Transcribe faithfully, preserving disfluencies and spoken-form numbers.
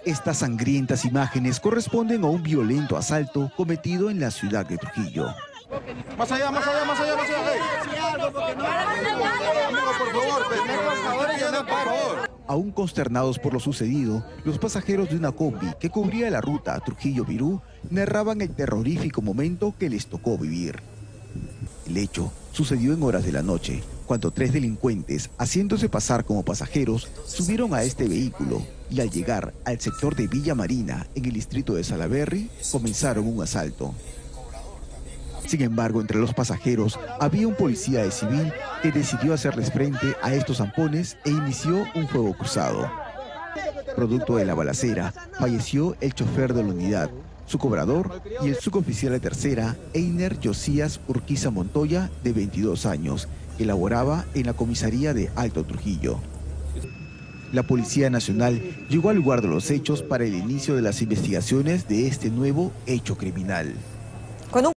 Estas sangrientas imágenes corresponden a un violento asalto cometido en la ciudad de Trujillo. Más allá, más allá, más allá, más allá. Amigo, por favor, por favor. Aún consternados por lo sucedido, los pasajeros de una combi que cubría la ruta Trujillo-Virú narraban el terrorífico momento que les tocó vivir. El hecho sucedió en horas de la noche, cuando tres delincuentes, haciéndose pasar como pasajeros, subieron a este vehículo y al llegar al sector de Villa Marina, en el distrito de Salaberry, comenzaron un asalto. Sin embargo, entre los pasajeros había un policía de civil que decidió hacerles frente a estos zampones e inició un fuego cruzado. Producto de la balacera, falleció el chofer de la unidad, su cobrador y el suboficial de tercera, Einer Josías Urquiza Montoya, de veintidós años, que laboraba en la comisaría de Alto Trujillo. La Policía Nacional llegó al lugar de los hechos para el inicio de las investigaciones de este nuevo hecho criminal.